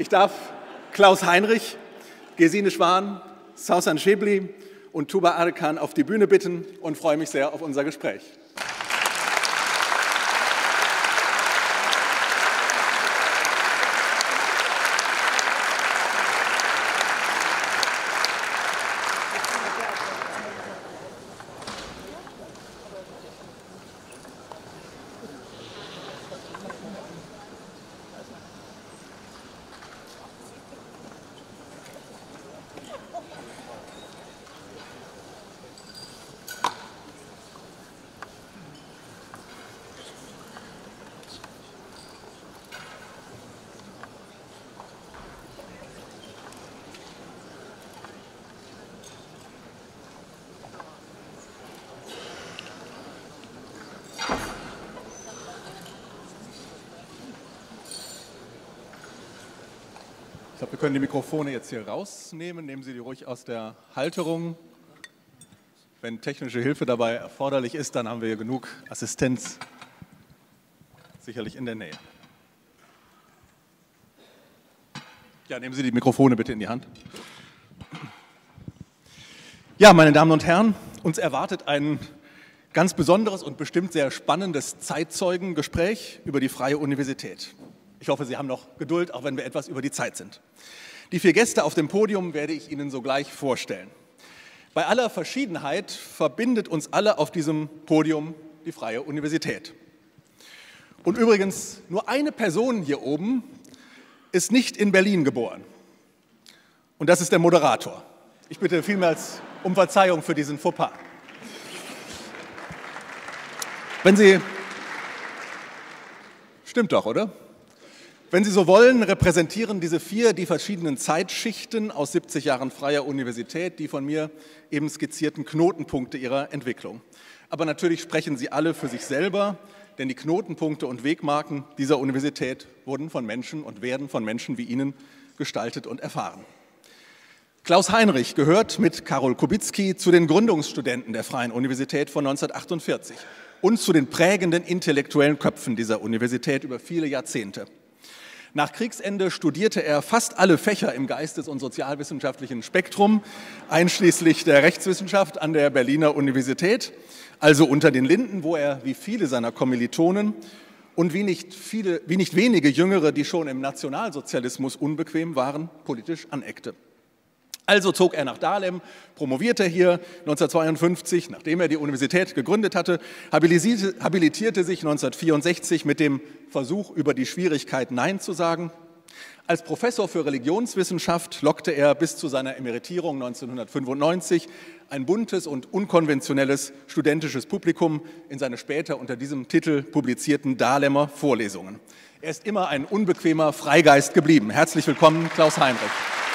Ich darf Klaus Heinrich, Gesine Schwan, Sausan Shibli und Tuba Arkan auf die Bühne bitten und freue mich sehr auf unser Gespräch. Ich glaube, wir können die Mikrofone jetzt hier rausnehmen. Nehmen Sie die ruhig aus der Halterung. Wenn technische Hilfe dabei erforderlich ist, dann haben wir hier genug Assistenz sicherlich in der Nähe. Ja, nehmen Sie die Mikrofone bitte in die Hand. Ja, meine Damen und Herren, uns erwartet ein ganz besonderes und bestimmt sehr spannendes Zeitzeugengespräch über die Freie Universität. Ich hoffe, Sie haben noch Geduld, auch wenn wir etwas über die Zeit sind. Die 4 Gäste auf dem Podium werde ich Ihnen sogleich vorstellen. Bei aller Verschiedenheit verbindet uns alle auf diesem Podium die Freie Universität. Und übrigens, nur eine Person hier oben ist nicht in Berlin geboren. Und das ist der Moderator. Ich bitte vielmals um Verzeihung für diesen Fauxpas. Wenn Sie... Stimmt doch, oder? Wenn Sie so wollen, repräsentieren diese 4 die verschiedenen Zeitschichten aus 70 Jahren Freier Universität, die von mir eben skizzierten Knotenpunkte ihrer Entwicklung. Aber natürlich sprechen sie alle für sich selber, denn die Knotenpunkte und Wegmarken dieser Universität wurden von Menschen und werden von Menschen wie Ihnen gestaltet und erfahren. Klaus Heinrich gehört mit Karol Kubicki zu den Gründungsstudenten der Freien Universität von 1948 und zu den prägenden intellektuellen Köpfen dieser Universität über viele Jahrzehnte. Nach Kriegsende studierte er fast alle Fächer im geistes- und sozialwissenschaftlichen Spektrum, einschließlich der Rechtswissenschaft an der Berliner Universität, also unter den Linden, wo er, wie viele seiner Kommilitonen und wie nicht wenige Jüngere, die schon im Nationalsozialismus unbequem waren, politisch aneckte. Also zog er nach Dahlem, promovierte hier 1952, nachdem er die Universität gegründet hatte, habilitierte sich 1964 mit dem Versuch, über die Schwierigkeit Nein zu sagen. Als Professor für Religionswissenschaft lockte er bis zu seiner Emeritierung 1995 ein buntes und unkonventionelles studentisches Publikum in seine später unter diesem Titel publizierten Dahlemer Vorlesungen. Er ist immer ein unbequemer Freigeist geblieben. Herzlich willkommen, Klaus Heinrich.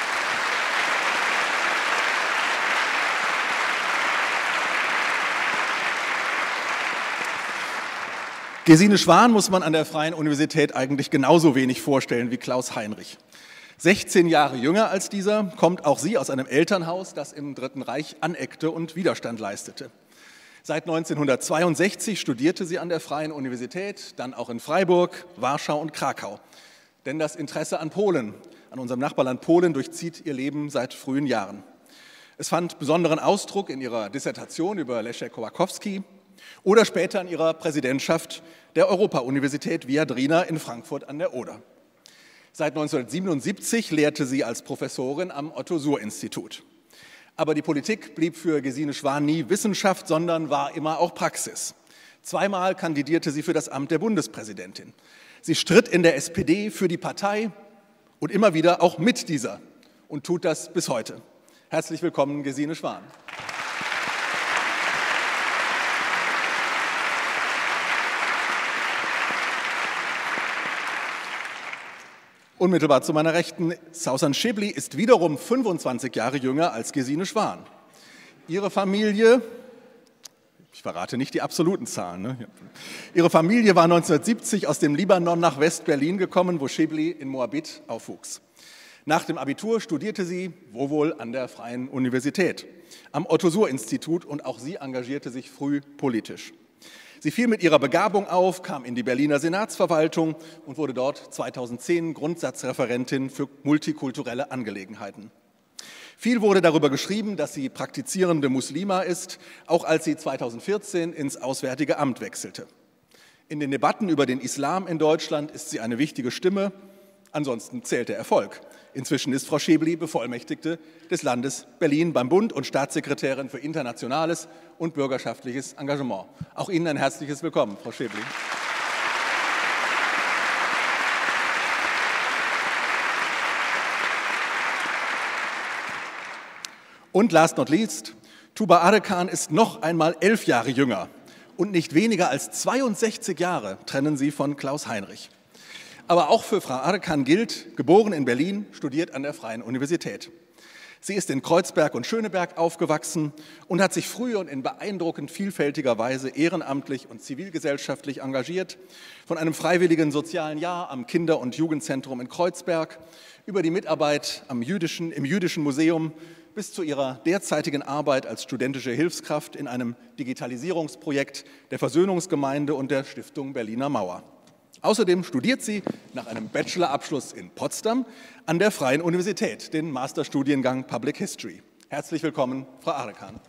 Gesine Schwan muss man an der Freien Universität eigentlich genauso wenig vorstellen wie Klaus Heinrich. 16 Jahre jünger als dieser, kommt auch sie aus einem Elternhaus, das im Dritten Reich aneckte und Widerstand leistete. Seit 1962 studierte sie an der Freien Universität, dann auch in Freiburg, Warschau und Krakau. Denn das Interesse an Polen, an unserem Nachbarland Polen, durchzieht ihr Leben seit frühen Jahren. Es fand besonderen Ausdruck in ihrer Dissertation über Leszek Kołakowski oder später in ihrer Präsidentschaft der Europa-Universität Viadrina in Frankfurt an der Oder. Seit 1977 lehrte sie als Professorin am Otto-Suhr-Institut. Aber die Politik blieb für Gesine Schwan nie Wissenschaft, sondern war immer auch Praxis. 2-mal kandidierte sie für das Amt der Bundespräsidentin. Sie stritt in der SPD für die Partei und immer wieder auch mit dieser und tut das bis heute. Herzlich willkommen, Gesine Schwan. Unmittelbar zu meiner Rechten, Sausan Shibli ist wiederum 25 Jahre jünger als Gesine Schwan. Ihre Familie, ich verrate nicht die absoluten Zahlen, ne? Ihre Familie war 1970 aus dem Libanon nach West-Berlin gekommen, wo Shibli in Moabit aufwuchs. Nach dem Abitur studierte sie, wo wohl, an der Freien Universität, am Otto-Suhr-Institut, und auch sie engagierte sich früh politisch. Sie Sie fiel mit ihrer Begabung auf, kam in die Berliner Senatsverwaltung und wurde dort 2010 Grundsatzreferentin für multikulturelle Angelegenheiten. Viel wurde darüber geschrieben, dass sie praktizierende Muslima ist, auch als sie 2014 ins Auswärtige Amt wechselte. In den Debatten über den Islam in Deutschland ist sie eine wichtige Stimme. Ansonsten zählt der Erfolg. Inzwischen ist Frau Schäbli Bevollmächtigte des Landes Berlin beim Bund und Staatssekretärin für internationales und bürgerschaftliches Engagement. Auch Ihnen ein herzliches Willkommen, Frau Schäbli. Und last not least, Tuba Ardekan ist noch einmal 11 Jahre jünger und nicht weniger als 62 Jahre trennen sie von Klaus Heinrich. Aber auch für Frau Ardekan gilt, geboren in Berlin, studiert an der Freien Universität. Sie ist in Kreuzberg und Schöneberg aufgewachsen und hat sich früh und in beeindruckend vielfältiger Weise ehrenamtlich und zivilgesellschaftlich engagiert, von einem freiwilligen sozialen Jahr am Kinder- und Jugendzentrum in Kreuzberg über die Mitarbeit im Jüdischen Museum bis zu ihrer derzeitigen Arbeit als studentische Hilfskraft in einem Digitalisierungsprojekt der Versöhnungsgemeinde und der Stiftung Berliner Mauer. Außerdem studiert sie nach einem Bachelorabschluss in Potsdam an der Freien Universität, den Masterstudiengang Public History. Herzlich willkommen, Frau Ardekan.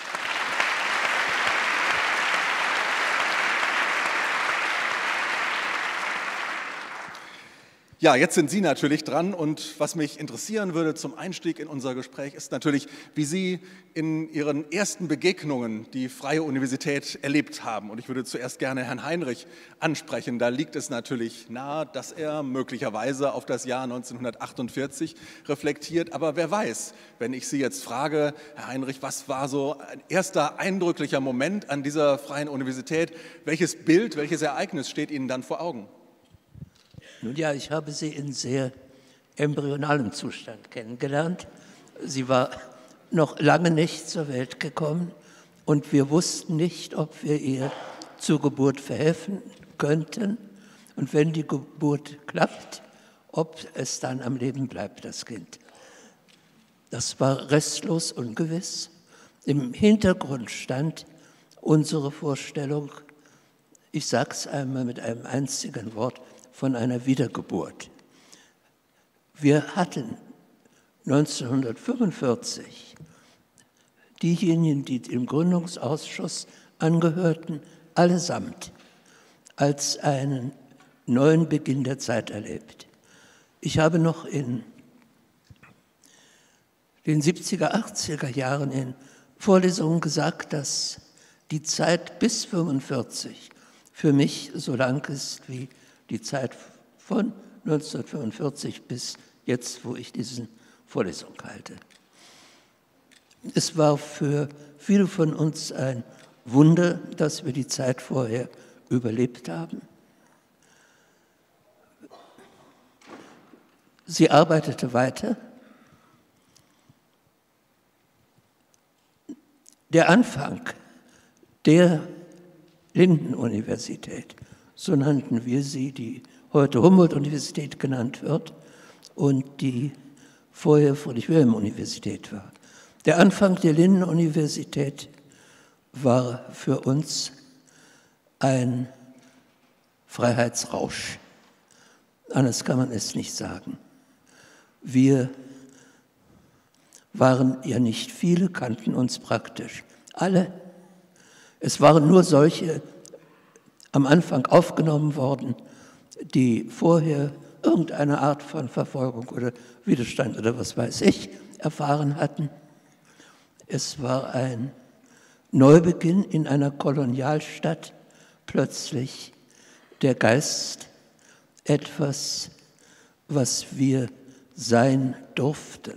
Ja, jetzt sind Sie natürlich dran und was mich interessieren würde zum Einstieg in unser Gespräch ist natürlich, wie Sie in Ihren ersten Begegnungen die Freie Universität erlebt haben. Und ich würde zuerst gerne Herrn Heinrich ansprechen. Da liegt es natürlich nahe, dass er möglicherweise auf das Jahr 1948 reflektiert. Aber wer weiß, wenn ich Sie jetzt frage, Herr Heinrich, was war so ein erster eindrücklicher Moment an dieser Freien Universität? Welches Bild, welches Ereignis steht Ihnen dann vor Augen? Nun ja, ich habe sie in sehr embryonalem Zustand kennengelernt. Sie war noch lange nicht zur Welt gekommen und wir wussten nicht, ob wir ihr zur Geburt verhelfen könnten und wenn die Geburt klappt, ob es dann am Leben bleibt, das Kind. Das war restlos ungewiss. Im Hintergrund stand unsere Vorstellung, ich sage es einmal mit einem einzigen Wort, von einer Wiedergeburt. Wir hatten 1945 diejenigen, die dem Gründungsausschuss angehörten, allesamt als einen neuen Beginn der Zeit erlebt. Ich habe noch in den 70er, 80er Jahren in Vorlesungen gesagt, dass die Zeit bis 1945 für mich so lang ist wie die Zeit von 1945 bis jetzt, wo ich diese Vorlesung halte. Es war für viele von uns ein Wunder, dass wir die Zeit vorher überlebt haben. Sie arbeitete weiter. Der Anfang der Linden-Universität, so nannten wir sie, die heute Humboldt-Universität genannt wird und die vorher Friedrich-Wilhelm-Universität war. Der Anfang der Linden-Universität war für uns ein Freiheitsrausch. Anders kann man es nicht sagen. Wir waren ja nicht viele, kannten uns praktisch alle. Es waren nur solche am Anfang aufgenommen worden, die vorher irgendeine Art von Verfolgung oder Widerstand oder was weiß ich erfahren hatten. Es war ein Neubeginn in einer Kolonialstadt, plötzlich der Geist, etwas, was wir sein durften.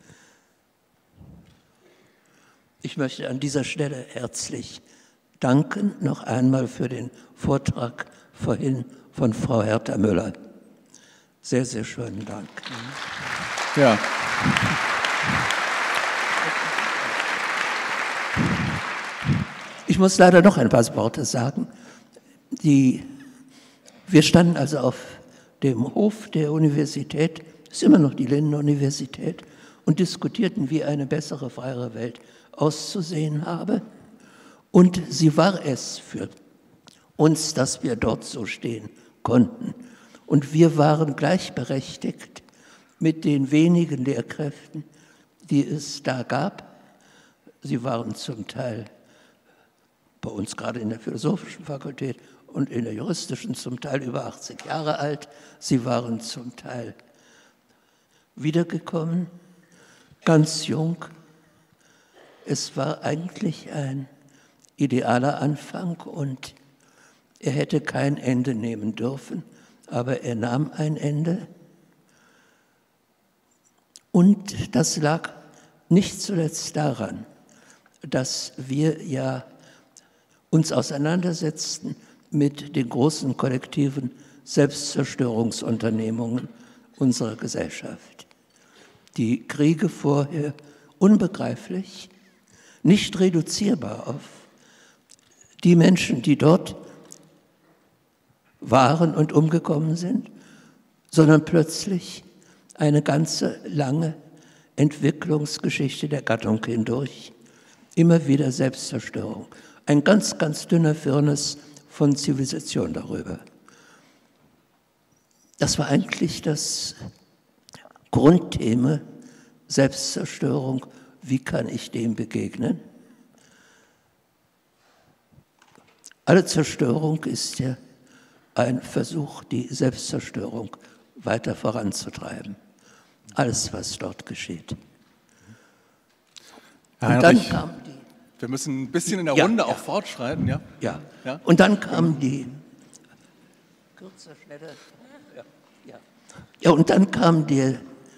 Ich möchte an dieser Stelle herzlich danken, noch einmal für den Vortrag vorhin von Frau Hertha Müller. Sehr, sehr schönen Dank. Ja. Ich muss leider noch ein paar Worte sagen. Wir standen also auf dem Hof der Universität, das ist immer noch die Linden-Universität, und diskutierten, wie eine bessere, freiere Welt auszusehen habe. Und sie war es für uns, dass wir dort so stehen konnten. Und wir waren gleichberechtigt mit den wenigen Lehrkräften, die es da gab. Sie waren zum Teil bei uns gerade in der philosophischen Fakultät und in der juristischen zum Teil über 80 Jahre alt. Sie waren zum Teil wiedergekommen, ganz jung. Es war eigentlich ein idealer Anfang und er hätte kein Ende nehmen dürfen, aber er nahm ein Ende. Und das lag nicht zuletzt daran, dass wir ja uns auseinandersetzten mit den großen kollektiven Selbstzerstörungsunternehmungen unserer Gesellschaft. Die Kriege vorher unbegreiflich, nicht reduzierbar auf die Menschen, die dort waren und umgekommen sind, sondern plötzlich eine ganze lange Entwicklungsgeschichte der Gattung hindurch. Immer wieder Selbstzerstörung. Ein ganz, ganz dünner Firnis von Zivilisation darüber. Das war eigentlich das Grundthema Selbstzerstörung. Wie kann ich dem begegnen? Alle Zerstörung ist ja ein Versuch, die Selbstzerstörung weiter voranzutreiben. Alles, was dort geschieht. Herr Und dann Heinrich, kam die... wir müssen ein bisschen in der Runde auch fortschreiten. Ja? Ja. Ja? Und dann kam die... Kürzer, schneller... Ja, und dann kam die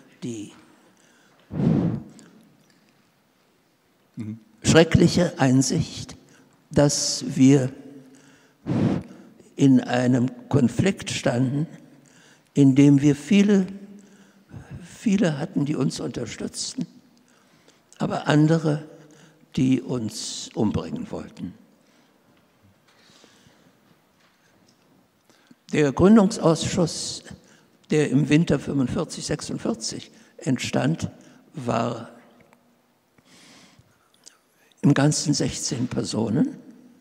schreckliche Einsicht, dass wir in einem Konflikt standen, in dem wir viele hatten, die uns unterstützten, aber andere, die uns umbringen wollten. Der Gründungsausschuss, der im Winter 45, 46 entstand, war im Ganzen 16 Personen.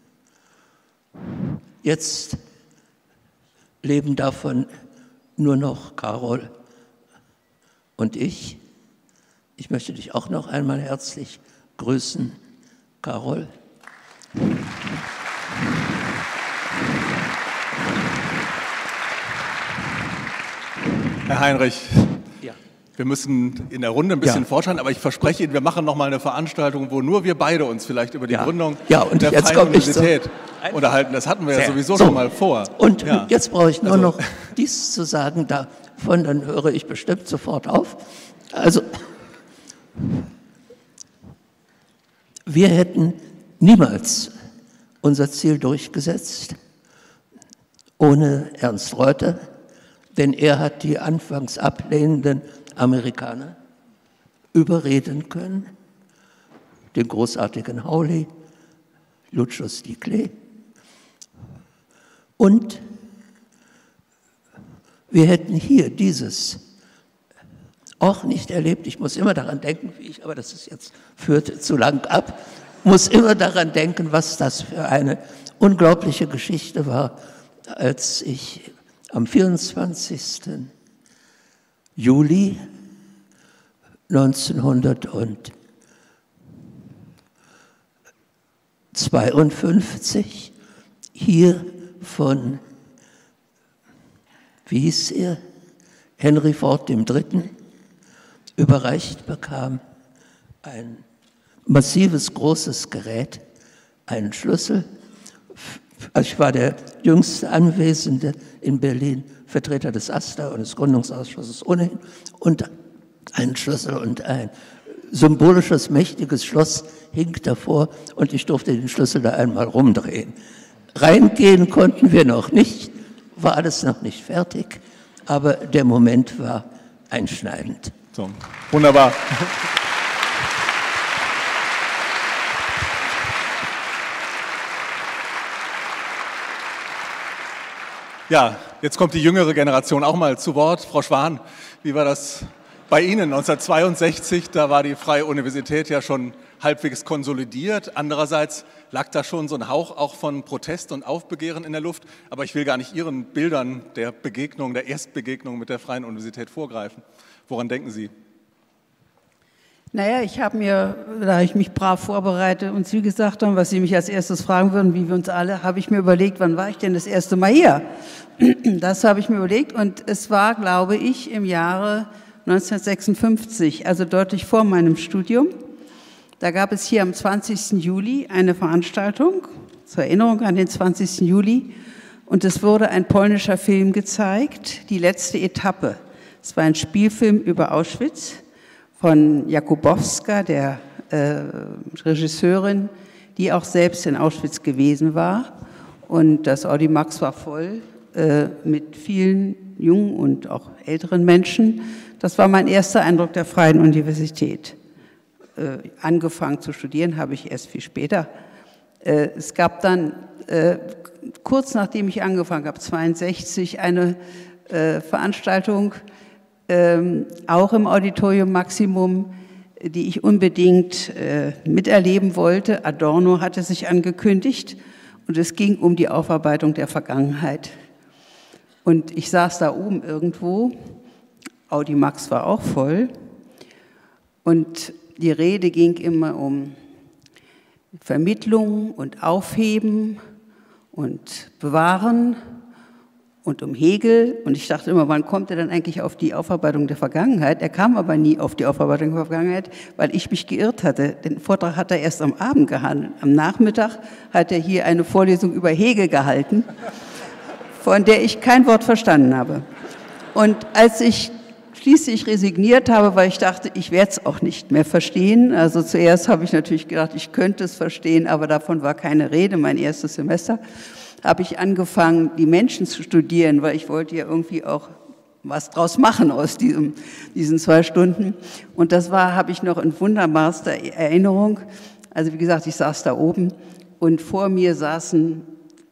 Jetzt leben davon nur noch Carol und ich. Ich möchte dich auch noch einmal herzlich grüßen, Carol. Herr Heinrich, Ja. wir müssen in der Runde ein bisschen Ja. fortschreiten, aber ich verspreche Ihnen, wir machen noch mal eine Veranstaltung, wo nur wir beide uns vielleicht über die Ja. Gründung Ja, und der jetzt Freien komme ich Universität unterhalten. Das hatten wir ja sowieso So. schon mal vor. Und Ja. jetzt brauche ich nur Also- noch dies zu sagen, davon dann höre ich bestimmt sofort auf. Also, wir hätten niemals unser Ziel durchgesetzt ohne Ernst Reuter, denn er hat die anfangs ablehnenden Amerikaner überreden können, den großartigen Hawley, Lucius D. Clay. Und wir hätten hier dieses auch nicht erlebt. Ich muss immer daran denken, aber das ist jetzt führt zu lang ab, muss immer daran denken, was das für eine unglaubliche Geschichte war, als ich am 24. Juli 1952 hier von, wie hieß er, Henry Ford III. Überreicht bekam, ein massives, großes Gerät, einen Schlüssel. Also ich war der jüngste Anwesende in Berlin, Vertreter des AStA und des Gründungsausschusses ohnehin, und einen Schlüssel und ein symbolisches, mächtiges Schloss hing davor und ich durfte den Schlüssel da einmal rumdrehen. Reingehen konnten wir noch nicht, war alles noch nicht fertig, aber der Moment war einschneidend. So, wunderbar. Ja, jetzt kommt die jüngere Generation auch mal zu Wort. Frau Schwan, wie war das bei Ihnen 1962, da war die Freie Universität ja schon halbwegs konsolidiert. Andererseits lag da schon so ein Hauch auch von Protest und Aufbegehren in der Luft. Aber ich will gar nicht Ihren Bildern der Begegnung, der Erstbegegnung mit der Freien Universität vorgreifen. Woran denken Sie? Naja, ich habe mir, da ich mich brav vorbereite und Sie gesagt haben, was Sie mich als erstes fragen würden, wie wir uns alle, habe ich mir überlegt, wann war ich denn das erste Mal hier? Das habe ich mir überlegt und es war, glaube ich, im Jahre 1956, also deutlich vor meinem Studium. Da gab es hier am 20. Juli eine Veranstaltung zur Erinnerung an den 20. Juli und es wurde ein polnischer Film gezeigt, die letzte Etappe. Es war ein Spielfilm über Auschwitz von Jakubowska, der Regisseurin, die auch selbst in Auschwitz gewesen war. Und das Audimax war voll mit vielen jungen und auch älteren Menschen. Das war mein erster Eindruck der Freien Universität. Angefangen zu studieren habe ich erst viel später. Es gab dann, kurz nachdem ich angefangen habe, 1962, eine Veranstaltung, auch im Auditorium Maximum, die ich unbedingt miterleben wollte. Adorno hatte sich angekündigt und es ging um die Aufarbeitung der Vergangenheit. Und ich saß da oben irgendwo, Audimax war auch voll und die Rede ging immer um Vermittlung und Aufheben und Bewahren und um Hegel. Und ich dachte immer, wann kommt er denn eigentlich auf die Aufarbeitung der Vergangenheit? Er kam aber nie auf die Aufarbeitung der Vergangenheit, weil ich mich geirrt hatte. Den Vortrag hat er erst am Abend gehalten. Am Nachmittag hat er hier eine Vorlesung über Hegel gehalten, von der ich kein Wort verstanden habe. Und als ich schließlich resigniert habe, weil ich dachte, ich werde es auch nicht mehr verstehen. Also zuerst habe ich natürlich gedacht, ich könnte es verstehen, aber davon war keine Rede, mein erstes Semester. Habe ich angefangen, die Menschen zu studieren, weil ich wollte ja irgendwie auch was draus machen aus diesen 2 Stunden. Und das habe ich noch in wunderbarster Erinnerung. Also wie gesagt, ich saß da oben und vor mir saßen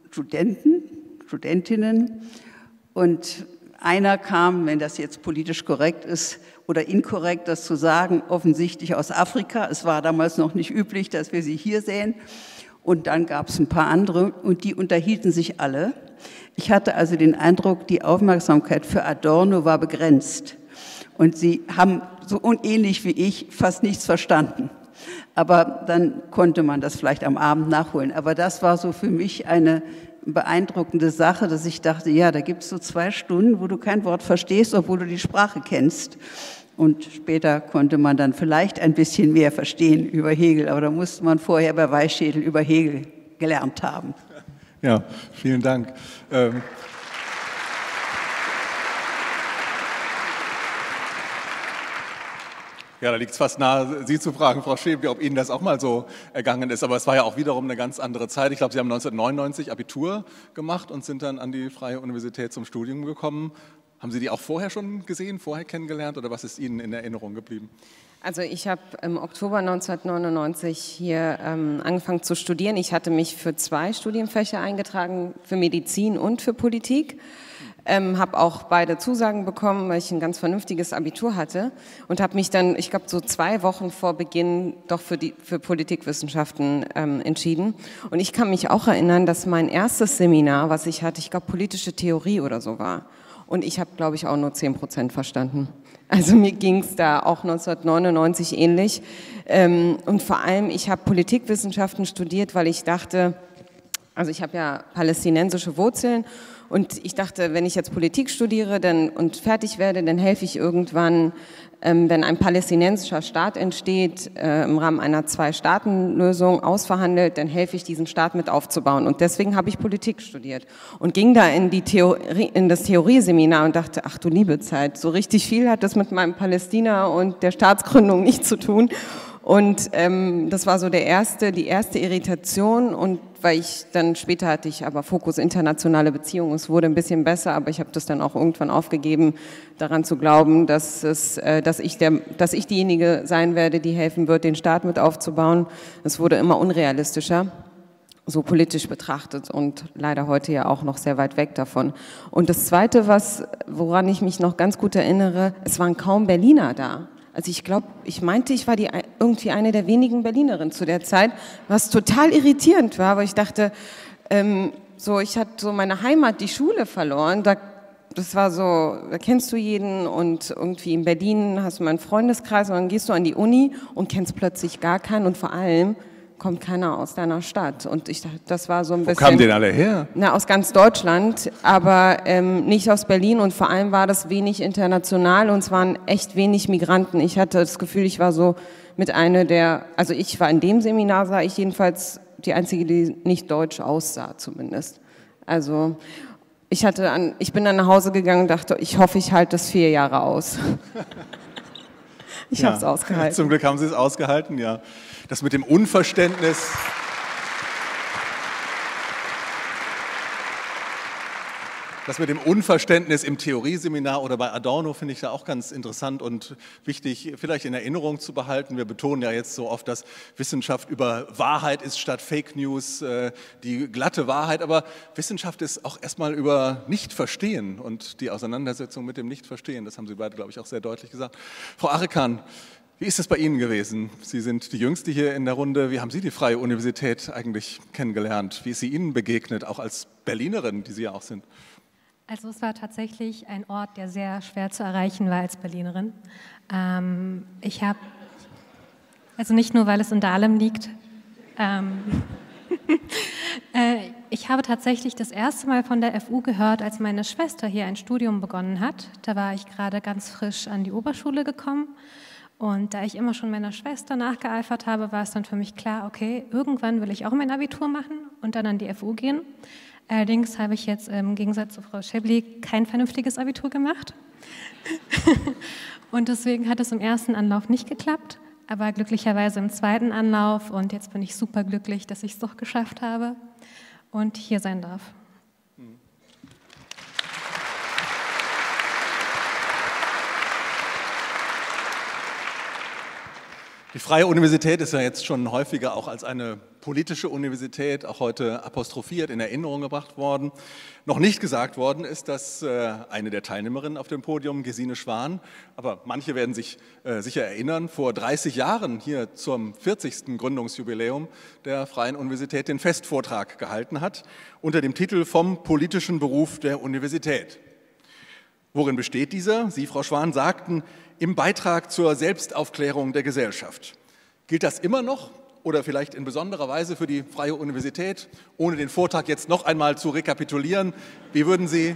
Studentinnen und einer kam, wenn das jetzt politisch korrekt ist oder inkorrekt, das zu sagen, offensichtlich aus Afrika. Es war damals noch nicht üblich, dass wir sie hier sehen. Und dann gab es ein paar andere und die unterhielten sich alle. Ich hatte also den Eindruck, die Aufmerksamkeit für Adorno war begrenzt. Und sie haben so unähnlich wie ich fast nichts verstanden. Aber dann konnte man das vielleicht am Abend nachholen. Aber das war so für mich eine beeindruckende Sache, dass ich dachte, ja, da gibt es so 2 Stunden, wo du kein Wort verstehst, obwohl du die Sprache kennst. Und später konnte man dann vielleicht ein bisschen mehr verstehen über Hegel, aber da musste man vorher bei Weißschädel über Hegel gelernt haben. Ja, vielen Dank. Ja, da liegt es fast nahe, Sie zu fragen, Frau Schäbe, ob Ihnen das auch mal so ergangen ist. Aber es war ja auch wiederum eine ganz andere Zeit. Ich glaube, Sie haben 1999 Abitur gemacht und sind dann an die Freie Universität zum Studium gekommen. Haben Sie die auch vorher schon gesehen, vorher kennengelernt oder was ist Ihnen in Erinnerung geblieben? Also ich habe im Oktober 1999 hier angefangen zu studieren. Ich hatte mich für 2 Studienfächer eingetragen, für Medizin und für Politik. Habe auch beide Zusagen bekommen, weil ich ein ganz vernünftiges Abitur hatte und habe mich dann, ich glaube, so 2 Wochen vor Beginn doch für Politikwissenschaften entschieden. Und ich kann mich auch erinnern, dass mein erstes Seminar, was ich hatte, ich glaube, politische Theorie oder so war. Und ich habe, glaube ich, auch nur 10% verstanden. Also mir ging es da auch 1999 ähnlich. Und vor allem, ich habe Politikwissenschaften studiert, weil ich dachte, also ich habe ja palästinensische Wurzeln und ich dachte, wenn ich jetzt Politik studiere und fertig werde, dann helfe ich irgendwann, wenn ein palästinensischer Staat entsteht, im Rahmen einer 2-Staaten-Lösung ausverhandelt, dann helfe ich, diesen Staat mit aufzubauen. Und deswegen habe ich Politik studiert und ging da in das Theorieseminar und dachte, ach du liebe Zeit, so richtig viel hat das mit meinem Palästina und der Staatsgründung nichts zu tun. Und das war so die erste Irritation und weil ich dann später hatte ich aber Fokus internationale Beziehungen, es wurde ein bisschen besser, aber ich habe das dann auch irgendwann aufgegeben, daran zu glauben, dass ich diejenige sein werde, die helfen wird, den Staat mit aufzubauen. Es wurde immer unrealistischer. so politisch betrachtet und leider heute ja auch noch sehr weit weg davon. Und das Zweite, woran ich mich noch ganz gut erinnere, es waren kaum Berliner da. Also ich glaube, ich meinte, ich war irgendwie eine der wenigen Berlinerinnen zu der Zeit, was total irritierend war, aber ich dachte, ich hatte so meine Heimat, die Schule verloren, das war so, da kennst du jeden und irgendwie in Berlin hast du mal einen Freundeskreis und dann gehst du an die Uni und kennst plötzlich gar keinen und vor allem kommt keiner aus deiner Stadt. Und ich dachte, das war so ein bisschen... Wo kamen denn alle her? Na, aus ganz Deutschland, aber nicht aus Berlin und vor allem war das wenig international und es waren echt wenig Migranten. Ich hatte das Gefühl, ich war so mit einer also ich war in dem Seminar, sah ich jedenfalls die Einzige, die nicht deutsch aussah zumindest. Also... Ich bin dann nach Hause gegangen und dachte, ich hoffe, ich halte das 4 Jahre aus. Ich habe es ausgehalten. Zum Glück haben Sie es ausgehalten, ja. Das mit dem Unverständnis... Das mit dem Unverständnis im Theorieseminar oder bei Adorno finde ich da auch ganz interessant und wichtig, vielleicht in Erinnerung zu behalten. Wir betonen ja jetzt so oft, dass Wissenschaft über Wahrheit ist statt Fake News, die glatte Wahrheit. Aber Wissenschaft ist auch erstmal über Nichtverstehen und die Auseinandersetzung mit dem Nichtverstehen. Das haben Sie beide, glaube ich, auch sehr deutlich gesagt. Frau Arekan, wie ist es bei Ihnen gewesen? Sie sind die Jüngste hier in der Runde. Wie haben Sie die Freie Universität eigentlich kennengelernt? Wie ist sie Ihnen begegnet, auch als Berlinerin, die Sie ja auch sind? Also es war tatsächlich ein Ort, der sehr schwer zu erreichen war als Berlinerin. Also nicht nur, weil es in Dahlem liegt. Ich habe tatsächlich das erste Mal von der FU gehört, als meine Schwester hier ein Studium begonnen hat. Da war ich gerade ganz frisch an die Oberschule gekommen. Und da ich immer schon meiner Schwester nachgeeifert habe, war es dann für mich klar, okay, irgendwann will ich auch mein Abitur machen und dann an die FU gehen. Allerdings habe ich jetzt im Gegensatz zu Frau Schäbli kein vernünftiges Abitur gemacht. Und deswegen hat es im ersten Anlauf nicht geklappt, aber glücklicherweise im zweiten Anlauf. Und jetzt bin ich super glücklich, dass ich es doch geschafft habe und hier sein darf. Die Freie Universität ist ja jetzt schon häufiger auch als eine politische Universität, auch heute apostrophiert, in Erinnerung gebracht worden. Noch nicht gesagt worden ist, dass eine der Teilnehmerinnen auf dem Podium, Gesine Schwan, aber manche werden sich sicher erinnern, vor 30 Jahren hier zum 40. Gründungsjubiläum der Freien Universität den Festvortrag gehalten hat, unter dem Titel „Vom politischen Beruf der Universität“. Worin besteht dieser? Sie, Frau Schwan, sagten, im Beitrag zur Selbstaufklärung der Gesellschaft. Gilt das immer noch oder vielleicht in besonderer Weise für die Freie Universität? Ohne den Vortrag jetzt noch einmal zu rekapitulieren, wie würden Sie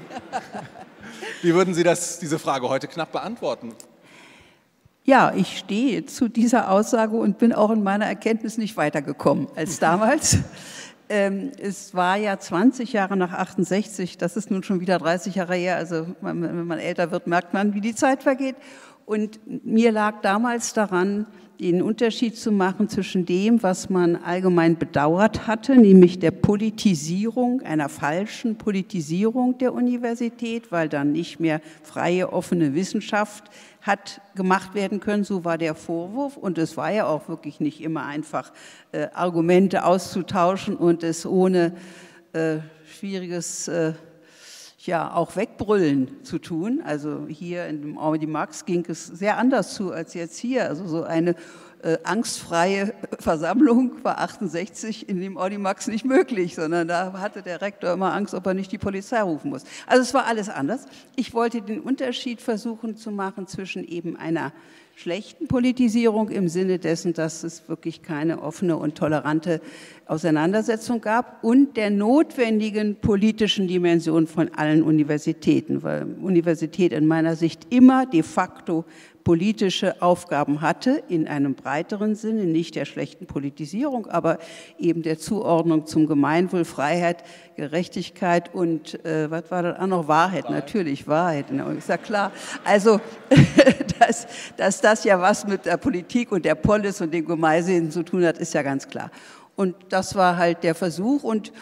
diese Frage heute knapp beantworten? Ja, ich stehe zu dieser Aussage und bin auch in meiner Erkenntnis nicht weitergekommen als damals. Es war ja 20 Jahre nach 68, das ist nun schon wieder 30 Jahre her, also wenn man älter wird, merkt man, wie die Zeit vergeht. Und mir lag damals daran, den Unterschied zu machen zwischen dem, was man allgemein bedauert hatte, nämlich der Politisierung, einer falschen Politisierung der Universität, weil dann nicht mehr freie, offene Wissenschaft hat gemacht werden können, so war der Vorwurf. Und es war ja auch wirklich nicht immer einfach, Argumente auszutauschen und es ohne schwieriges auch wegbrüllen zu tun. Also hier in dem Audi Max ging es sehr anders zu als jetzt hier. Also so eine angstfreie Versammlung war 68 in dem Audi Max nicht möglich, sondern da hatte der Rektor immer Angst, ob er nicht die Polizei rufen muss. Also es war alles anders. Ich wollte den Unterschied versuchen zu machen zwischen eben einer schlechten Politisierung im Sinne dessen, dass es wirklich keine offene und tolerante Auseinandersetzung gab und der notwendigen politischen Dimension von allen Universitäten, weil Universität in meiner Sicht immer de facto politische Aufgaben hatte, in einem breiteren Sinne, nicht der schlechten Politisierung, aber eben der Zuordnung zum Gemeinwohl, Freiheit, Gerechtigkeit und, was war das auch noch? Wahrheit, natürlich, Wahrheit, ist ja klar. Also, dass das ja was mit der Politik und der Polis und dem Gemeinwesen zu tun hat, ist ja ganz klar. Und das war halt der Versuch und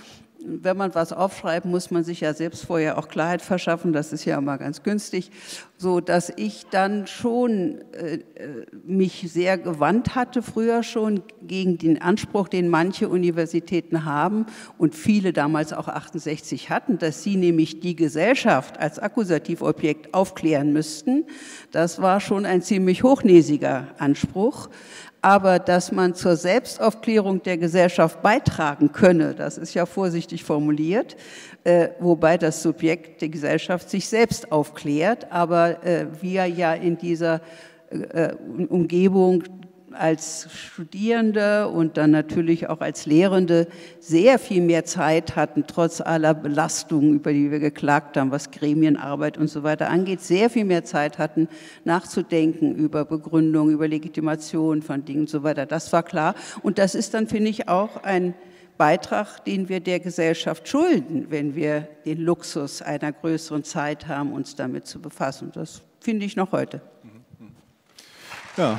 wenn man was aufschreibt, muss man sich ja selbst vorher auch Klarheit verschaffen, das ist ja immer ganz günstig, so dass ich dann schon mich sehr gewandt hatte, früher schon, gegen den Anspruch, den manche Universitäten haben und viele damals auch 68 hatten, dass sie nämlich die Gesellschaft als Akkusativobjekt aufklären müssten. Das war schon ein ziemlich hochnäsiger Anspruch. Aber dass man zur Selbstaufklärung der Gesellschaft beitragen könne, das ist ja vorsichtig formuliert, wobei das Subjekt der Gesellschaft sich selbst aufklärt, aber wir ja in dieser Umgebung als Studierende und dann natürlich auch als Lehrende sehr viel mehr Zeit hatten, trotz aller Belastungen, über die wir geklagt haben, was Gremienarbeit und so weiter angeht, sehr viel mehr Zeit hatten, nachzudenken über Begründung, über Legitimation von Dingen und so weiter. Das war klar. Und das ist dann, finde ich, auch ein Beitrag, den wir der Gesellschaft schulden, wenn wir den Luxus einer größeren Zeit haben, uns damit zu befassen. Das finde ich noch heute. Ja.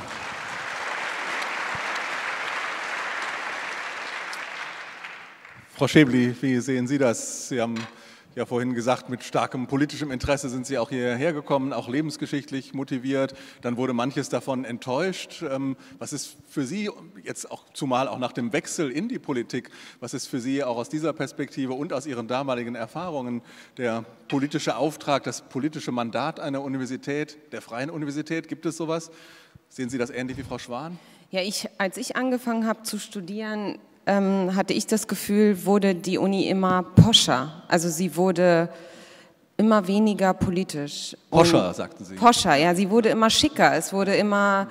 Frau Schäbli, wie sehen Sie das? Sie haben ja vorhin gesagt, mit starkem politischem Interesse sind Sie auch hierher gekommen, auch lebensgeschichtlich motiviert. Dann wurde manches davon enttäuscht. Was ist für Sie, jetzt auch zumal auch nach dem Wechsel in die Politik, was ist für Sie auch aus dieser Perspektive und aus Ihren damaligen Erfahrungen der politische Auftrag, das politische Mandat einer Universität, der Freien Universität? Gibt es sowas? Sehen Sie das ähnlich wie Frau Schwan? Ja, als ich angefangen habe zu studieren, hatte ich das Gefühl, wurde die Uni immer poscher. Also sie wurde immer weniger politisch. Poscher, sagten Sie. Poscher, ja, sie wurde immer schicker. Es wurde immer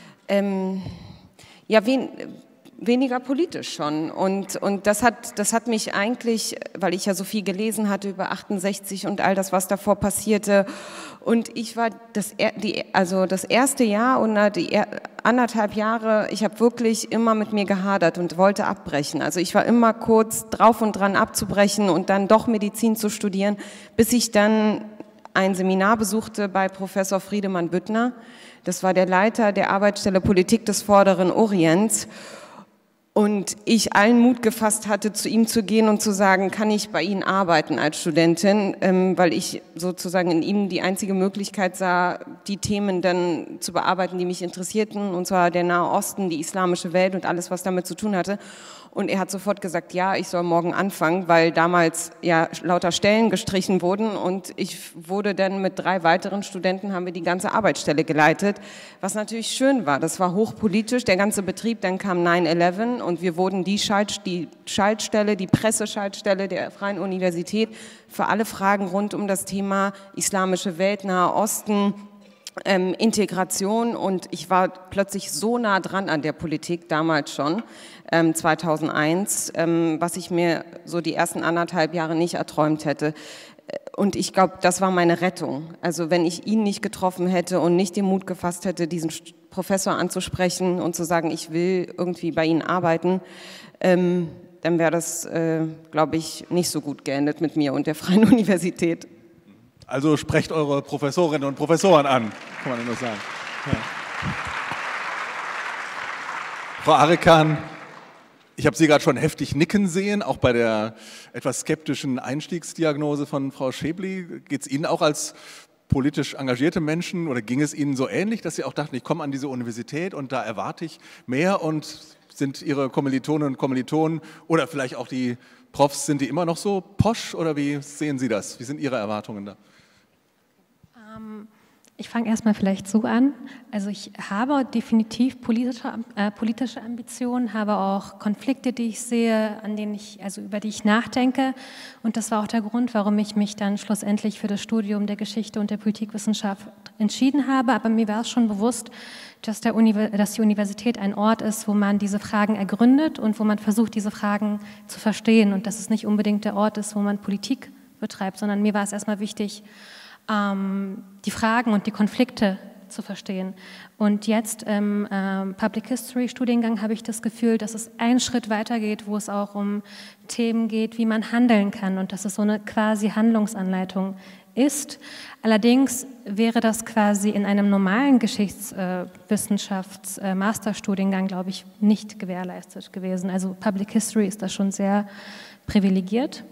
weniger politisch schon. Und das hat mich eigentlich, weil ich ja so viel gelesen hatte über 68 und all das, was davor passierte. Und ich war das erste Jahr und die anderthalb Jahre, ich habe wirklich immer mit mir gehadert und wollte abbrechen. Also ich war immer kurz drauf und dran abzubrechen und dann doch Medizin zu studieren, bis ich dann ein Seminar besuchte bei Professor Friedemann Büttner. Das war der Leiter der Arbeitsstelle Politik des Vorderen Orients. Und ich allen Mut gefasst hatte, zu ihm zu gehen und zu sagen, kann ich bei Ihnen arbeiten als Studentin, weil ich sozusagen in ihm die einzige Möglichkeit sah, die Themen dann zu bearbeiten, die mich interessierten, und zwar der Nahe Osten, die islamische Welt und alles, was damit zu tun hatte. Und er hat sofort gesagt, ja, ich soll morgen anfangen, weil damals ja lauter Stellen gestrichen wurden und ich wurde dann mit 3 weiteren Studenten, haben wir die ganze Arbeitsstelle geleitet, was natürlich schön war. Das war hochpolitisch, der ganze Betrieb, dann kam 9/11 und wir wurden die Schaltstelle, die Presseschaltstelle der Freien Universität für alle Fragen rund um das Thema islamische Welt, Nahe Osten, Integration, und ich war plötzlich so nah dran an der Politik, damals schon, 2001, was ich mir so die ersten 1,5 Jahre nicht erträumt hätte. Und ich glaube, das war meine Rettung. Also wenn ich ihn nicht getroffen hätte und nicht den Mut gefasst hätte, diesen Professor anzusprechen und zu sagen, ich will irgendwie bei Ihnen arbeiten, dann wäre das, glaube ich, nicht so gut geendet mit mir und der Freien Universität. Also sprecht eure Professorinnen und Professoren an, kann man nur sagen. Ja. Frau Arikan, ich habe Sie gerade schon heftig nicken sehen, auch bei der etwas skeptischen Einstiegsdiagnose von Frau Schäbli. Geht es Ihnen auch als politisch engagierte Menschen oder ging es Ihnen so ähnlich, dass Sie auch dachten, ich komme an diese Universität und da erwarte ich mehr, und sind Ihre Kommilitoninnen und Kommilitonen oder vielleicht auch die Profs, sind die immer noch so posch oder wie sehen Sie das? Wie sind Ihre Erwartungen da? Ich fange erstmal vielleicht so an. Also ich habe definitiv politische Ambitionen, habe auch Konflikte, die ich sehe, über die ich nachdenke. Und das war auch der Grund, warum ich mich dann schlussendlich für das Studium der Geschichte und der Politikwissenschaft entschieden habe. Aber mir war es schon bewusst, dass die Universität ein Ort ist, wo man diese Fragen ergründet und wo man versucht, diese Fragen zu verstehen. Und dass es nicht unbedingt der Ort ist, wo man Politik betreibt, sondern mir war es erstmal wichtig, die Fragen und die Konflikte zu verstehen. Und jetzt im Public History Studiengang habe ich das Gefühl, dass es einen Schritt weiter geht, wo es auch um Themen geht, wie man handeln kann und dass es so eine quasi Handlungsanleitung ist. Allerdings wäre das quasi in einem normalen Geschichtswissenschafts-Masterstudiengang, glaube ich, nicht gewährleistet gewesen. Also Public History ist da schon sehr privilegiert.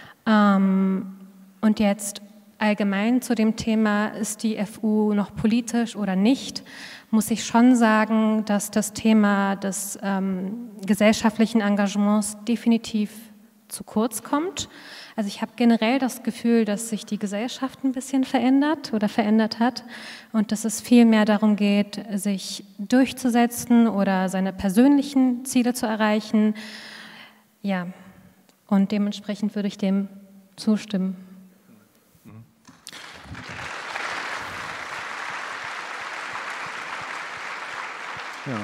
Und jetzt allgemein zu dem Thema, ist die FU noch politisch oder nicht, muss ich schon sagen, dass das Thema des gesellschaftlichen Engagements definitiv zu kurz kommt. Also ich habe generell das Gefühl, dass sich die Gesellschaft ein bisschen verändert oder verändert hat und dass es viel mehr darum geht, sich durchzusetzen oder seine persönlichen Ziele zu erreichen. Ja, und dementsprechend würde ich dem zustimmen. Ja.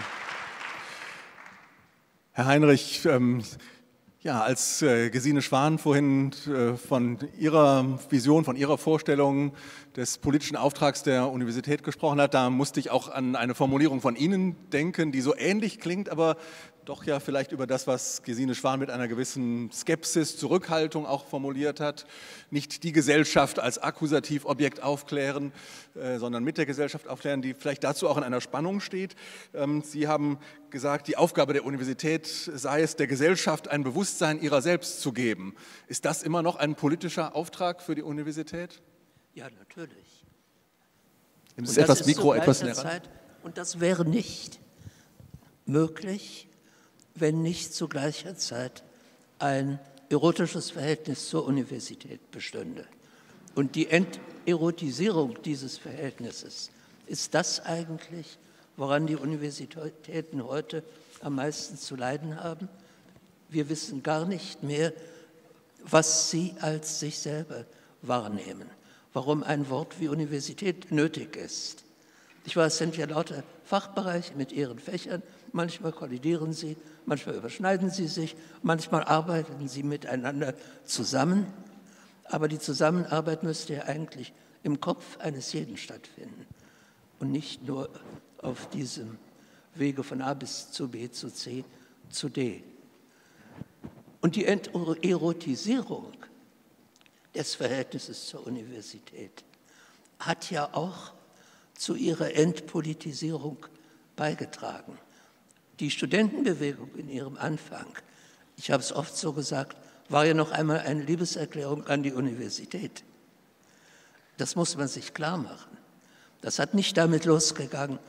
Herr Heinrich, ja, als Gesine Schwan vorhin von ihrer Vision, von ihrer Vorstellung des politischen Auftrags der Universität gesprochen hat, da musste ich auch an eine Formulierung von Ihnen denken, die so ähnlich klingt, aber doch ja vielleicht über das, was Gesine Schwan mit einer gewissen Skepsis, Zurückhaltung auch formuliert hat. Nicht die Gesellschaft als Akkusativobjekt aufklären, sondern mit der Gesellschaft aufklären, die vielleicht dazu auch in einer Spannung steht. Sie haben gesagt, die Aufgabe der Universität sei es, der Gesellschaft ein Bewusstsein ihrer selbst zu geben. Ist das immer noch ein politischer Auftrag für die Universität? Ja, natürlich. Das ist das Mikro etwas näher ran. Und das wäre nicht möglich, wenn nicht zu gleicher Zeit ein erotisches Verhältnis zur Universität bestünde. Und die Enterotisierung dieses Verhältnisses, ist das eigentlich, woran die Universitäten heute am meisten zu leiden haben? Wir wissen gar nicht mehr, was sie als sich selber wahrnehmen, warum ein Wort wie Universität nötig ist. Ich weiß, es sind ja lauter Fachbereiche mit ihren Fächern, manchmal kollidieren sie, manchmal überschneiden sie sich, manchmal arbeiten sie miteinander zusammen, aber die Zusammenarbeit müsste ja eigentlich im Kopf eines jeden stattfinden und nicht nur auf diesem Wege von A bis zu B, zu C, zu D. Und die Enterotisierung des Verhältnisses zur Universität hat ja auch zu ihrer Entpolitisierung beigetragen. Die Studentenbewegung in ihrem Anfang, ich habe es oft so gesagt, war ja noch einmal eine Liebeserklärung an die Universität. Das muss man sich klar machen. Das ist nicht damit losgegangen,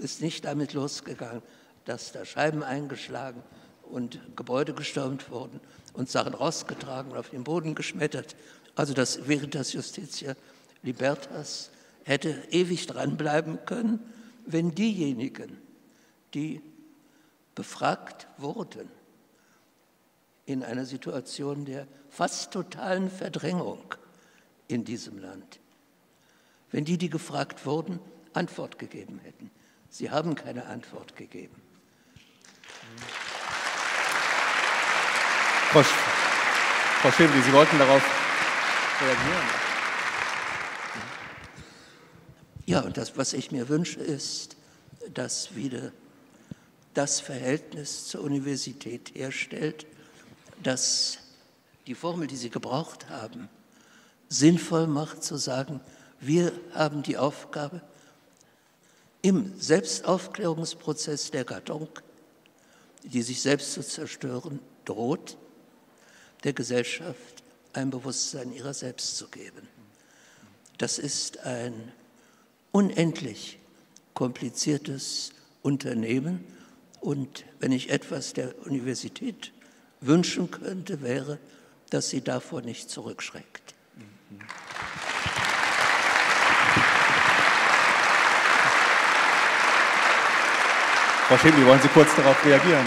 dass da Scheiben eingeschlagen und Gebäude gestürmt wurden und Sachen rausgetragen und auf den Boden geschmettert. Also das Veritas Justitia Libertas hätte ewig dranbleiben können, wenn diejenigen, die befragt wurden in einer Situation der fast totalen Verdrängung in diesem Land, wenn die gefragt wurden, Antwort gegeben hätten. Sie haben keine Antwort gegeben. Frau Schäbli, Sie wollten darauf reagieren. Ja, und das, was ich mir wünsche, ist, dass wieder das Verhältnis zur Universität herstellt, dass die Formel, die Sie gebraucht haben, sinnvoll macht zu sagen, wir haben die Aufgabe, im Selbstaufklärungsprozess der Gattung, die sich selbst zu zerstören droht, der Gesellschaft ein Bewusstsein ihrer selbst zu geben. Das ist ein unendlich kompliziertes Unternehmen und wenn ich etwas der Universität wünschen könnte, wäre, dass sie davor nicht zurückschreckt. Frau Schäbli, wollen Sie kurz darauf reagieren?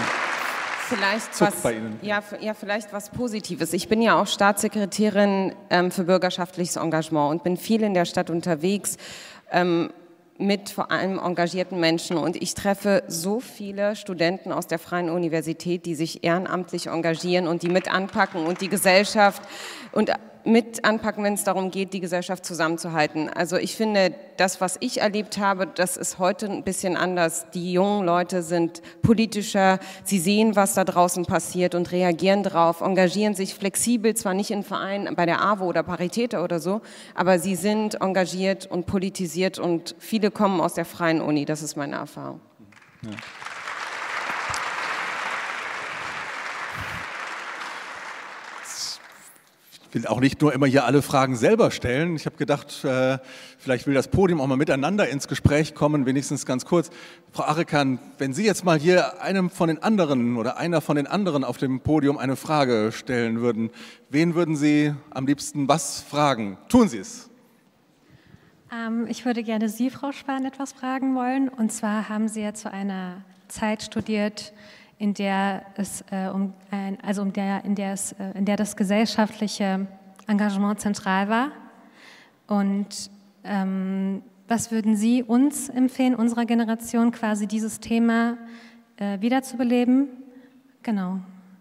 Vielleicht was Positives. Ich bin ja auch Staatssekretärin für bürgerschaftliches Engagement und bin viel in der Stadt unterwegs mit vor allem engagierten Menschen. Und ich treffe so viele Studenten aus der Freien Universität, die sich ehrenamtlich engagieren und die mit anpacken und die Gesellschaft und mit anpacken, wenn es darum geht, die Gesellschaft zusammenzuhalten. Also ich finde, das, was ich erlebt habe, das ist heute ein bisschen anders. Die jungen Leute sind politischer, sie sehen, was da draußen passiert und reagieren drauf, engagieren sich flexibel, zwar nicht in Vereinen bei der AWO oder Paritäter oder so, aber sie sind engagiert und politisiert und viele kommen aus der Freien Uni, das ist meine Erfahrung. Ja. Ich will auch nicht nur immer hier alle Fragen selber stellen. Ich habe gedacht, vielleicht will das Podium auch mal miteinander ins Gespräch kommen, wenigstens ganz kurz. Frau Arikan, wenn Sie jetzt mal hier einem von den anderen oder einer von den anderen auf dem Podium eine Frage stellen würden, wen würden Sie am liebsten was fragen? Tun Sie es. Ich würde gerne Sie, Frau Spahn, etwas fragen wollen. Und zwar haben Sie ja zu einer Zeit studiert, in der das gesellschaftliche Engagement zentral war. Und was würden Sie uns empfehlen, unserer Generation, quasi dieses Thema wiederzubeleben? Genau.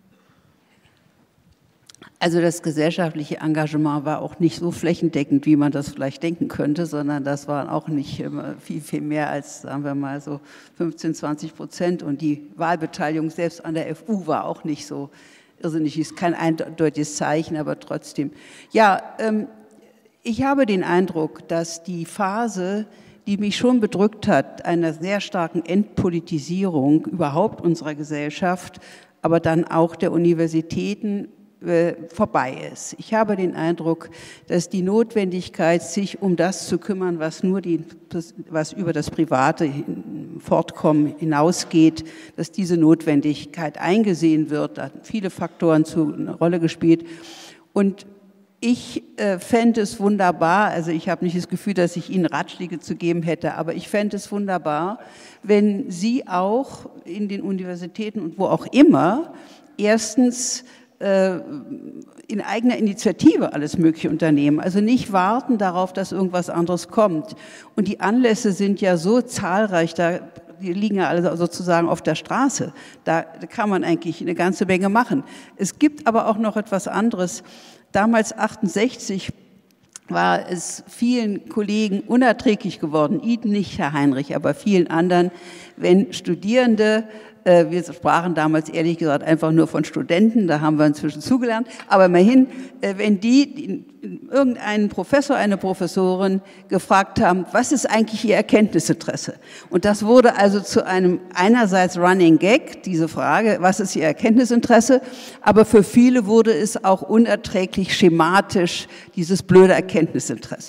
Also das gesellschaftliche Engagement war auch nicht so flächendeckend, wie man das vielleicht denken könnte, sondern das waren auch nicht viel mehr als, sagen wir mal, so 15-20%. Und die Wahlbeteiligung selbst an der FU war auch nicht so irrsinnig. Ist kein eindeutiges Zeichen, aber trotzdem. Ja, ich habe den Eindruck, dass die Phase, die mich schon bedrückt hat, einer sehr starken Entpolitisierung überhaupt unserer Gesellschaft, aber dann auch der Universitäten, vorbei ist. Ich habe den Eindruck, dass die Notwendigkeit, sich um das zu kümmern, was was über das private Fortkommen hinausgeht, dass diese Notwendigkeit eingesehen wird. Da haben viele Faktoren eine Rolle gespielt. Und ich fände es wunderbar, also ich habe nicht das Gefühl, dass ich Ihnen Ratschläge zu geben hätte, aber ich fände es wunderbar, wenn Sie auch in den Universitäten und wo auch immer erstens in eigener Initiative alles Mögliche unternehmen. Also nicht warten darauf, dass irgendwas anderes kommt. Und die Anlässe sind ja so zahlreich, die liegen ja alle sozusagen auf der Straße. Da kann man eigentlich eine ganze Menge machen. Es gibt aber auch noch etwas anderes. Damals 1968 war es vielen Kollegen unerträglich geworden, Ihnen nicht, Herr Heinrich, aber vielen anderen, wenn Studierende, wir sprachen damals ehrlich gesagt einfach nur von Studenten, da haben wir inzwischen zugelernt, aber immerhin, wenn die irgendeinen Professor, eine Professorin gefragt haben, was ist eigentlich Ihr Erkenntnisinteresse? Und das wurde also zu einem einerseits Running Gag, diese Frage, was ist Ihr Erkenntnisinteresse? Aber für viele wurde es auch unerträglich schematisch, dieses blöde Erkenntnisinteresse.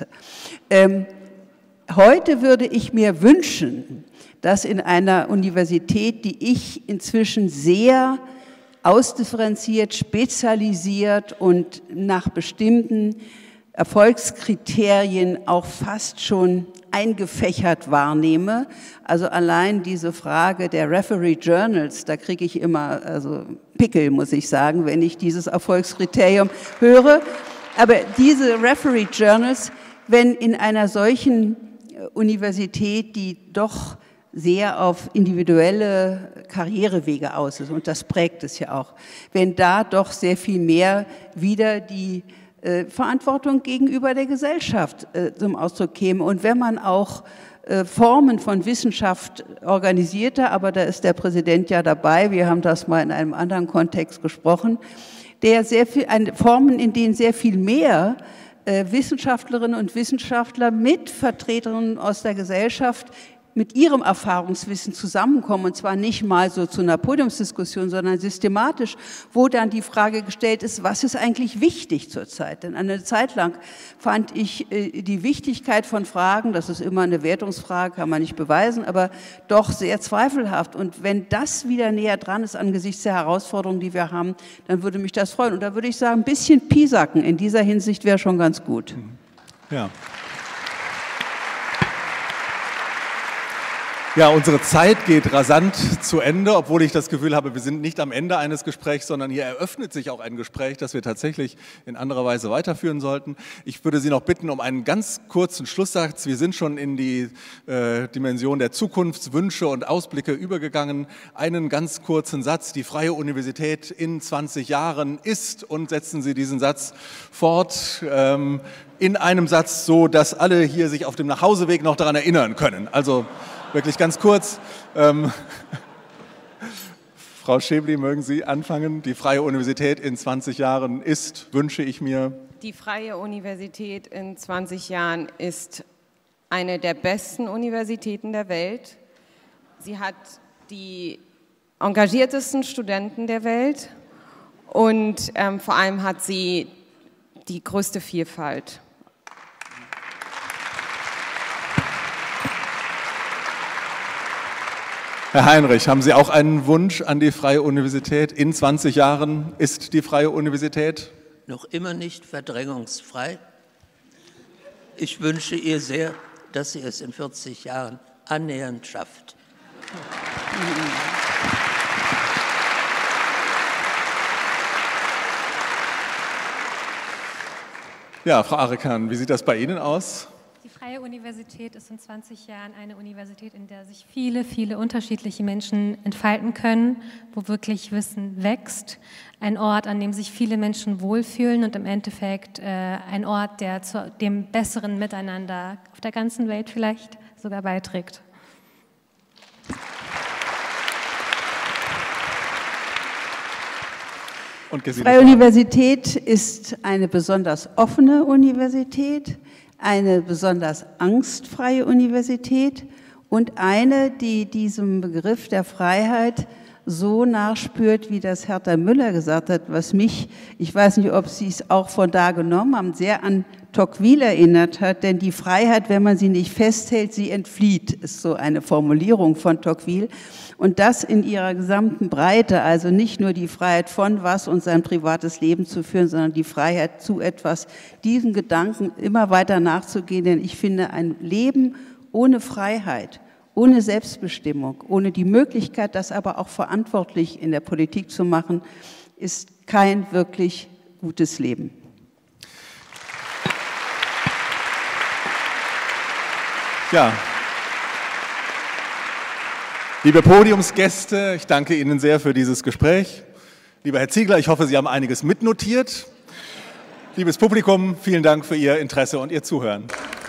Heute würde ich mir wünschen, dass in einer Universität, die ich inzwischen sehr ausdifferenziert, spezialisiert und nach bestimmten Erfolgskriterien auch fast schon eingefächert wahrnehme. Also allein diese Frage der Referee Journals, da kriege ich immer Pickel, muss ich sagen, wenn ich dieses Erfolgskriterium höre. Aber diese Referee Journals, wenn in einer solchen Universität, die doch sehr auf individuelle Karrierewege aus ist, und das prägt es ja auch, wenn da doch sehr viel mehr wieder die Verantwortung gegenüber der Gesellschaft zum Ausdruck käme und wenn man auch Formen von Wissenschaft organisierte, aber da ist der Präsident ja dabei, wir haben das mal in einem anderen Kontext gesprochen, der Formen, in denen sehr viel mehr Wissenschaftlerinnen und Wissenschaftler mit Vertreterinnen aus der Gesellschaft mit ihrem Erfahrungswissen zusammenkommen, und zwar nicht mal so zu einer Podiumsdiskussion, sondern systematisch, wo dann die Frage gestellt ist, was ist eigentlich wichtig zurzeit? Denn eine Zeit lang fand ich die Wichtigkeit von Fragen, das ist immer eine Wertungsfrage, kann man nicht beweisen, aber doch sehr zweifelhaft. Und wenn das wieder näher dran ist angesichts der Herausforderungen, die wir haben, dann würde mich das freuen. Und da würde ich sagen, ein bisschen Piesacken in dieser Hinsicht wäre schon ganz gut. Ja. Ja, unsere Zeit geht rasant zu Ende, obwohl ich das Gefühl habe, wir sind nicht am Ende eines Gesprächs, sondern hier eröffnet sich auch ein Gespräch, das wir tatsächlich in anderer Weise weiterführen sollten. Ich würde Sie noch bitten um einen ganz kurzen Schlusssatz. Wir sind schon in die Dimension der Zukunftswünsche und Ausblicke übergegangen. Einen ganz kurzen Satz: Die Freie Universität in 20 Jahren ist, und setzen Sie diesen Satz fort in einem Satz, so dass alle hier sich auf dem Nachhauseweg noch daran erinnern können. Also wirklich ganz kurz. Frau Schäbli, mögen Sie anfangen? Die Freie Universität in 20 Jahren ist, wünsche ich mir. Die Freie Universität in 20 Jahren ist eine der besten Universitäten der Welt. Sie hat die engagiertesten Studenten der Welt und vor allem hat sie die größte Vielfalt. Herr Heinrich, haben Sie auch einen Wunsch an die Freie Universität? In 20 Jahren ist die Freie Universität? Noch immer nicht verdrängungsfrei. Ich wünsche ihr sehr, dass sie es in 40 Jahren annähernd schafft. Ja, Frau Arikan, wie sieht das bei Ihnen aus? Die Freie Universität ist in 20 Jahren eine Universität, in der sich viele, viele unterschiedliche Menschen entfalten können, wo wirklich Wissen wächst. Ein Ort, an dem sich viele Menschen wohlfühlen und im Endeffekt ein Ort, der zu dem besseren Miteinander auf der ganzen Welt vielleicht sogar beiträgt. Die Freie Universität ist eine besonders offene Universität, eine besonders angstfreie Universität und eine, die diesem Begriff der Freiheit so nachspürt, wie das Hertha Müller gesagt hat, was mich, ich weiß nicht, ob Sie es auch von da genommen haben, sehr an Tocqueville erinnert hat, denn die Freiheit, wenn man sie nicht festhält, sie entflieht, ist so eine Formulierung von Tocqueville. Und das in ihrer gesamten Breite, also nicht nur die Freiheit von was und sein privates Leben zu führen, sondern die Freiheit zu etwas, diesen Gedanken immer weiter nachzugehen, denn ich finde, ein Leben ohne Freiheit, ohne Selbstbestimmung, ohne die Möglichkeit, das aber auch verantwortlich in der Politik zu machen, ist kein wirklich gutes Leben. Ja. Liebe Podiumsgäste, ich danke Ihnen sehr für dieses Gespräch. Lieber Herr Ziegler, ich hoffe, Sie haben einiges mitnotiert. Liebes Publikum, vielen Dank für Ihr Interesse und Ihr Zuhören.